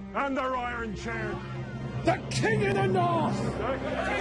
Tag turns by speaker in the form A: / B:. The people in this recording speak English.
A: And their iron chair.
B: The King of the North!